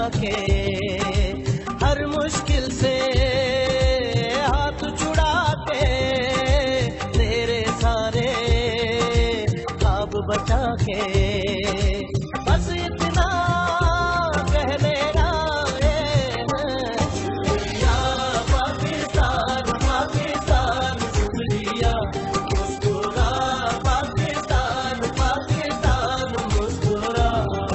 کے ہر مشکل سے ہاتھ چھڑا کے تیرے سارے خواب بچا کے بس اتنا کہنے آئے ہیں شکریہ پاکستان پاکستان شکریہ مسکرا پاکستان پاکستان مسکرا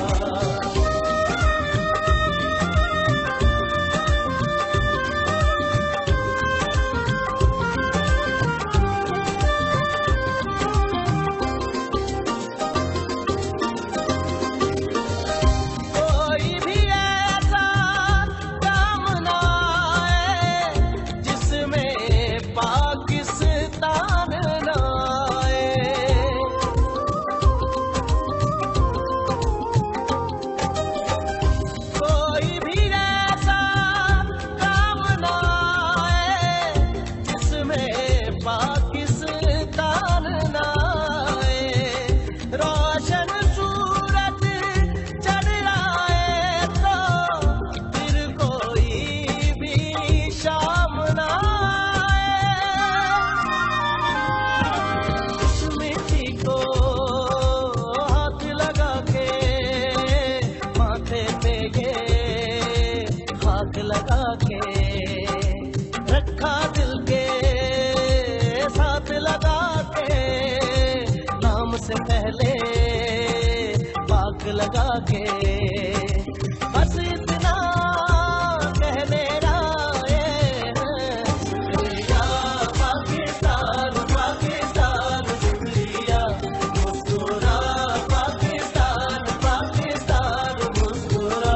لگا کے رکھا دل کے ساتھ لگا کے نام سے پہلے پاک لگا کے بس اتنا کہنے آئے ہیں شکریہ پاکستان پاکستان شکریہ مسکرا پاکستان پاکستان مسکرا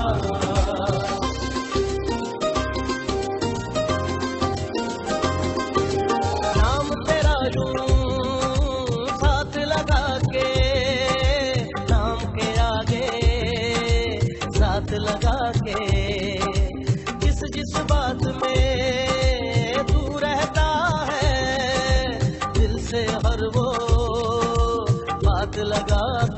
ساتھ لگا کے نام کے آگے ساتھ لگا کے جس بات میں تو رہتا ہے دل سے ہر وہ بات لگا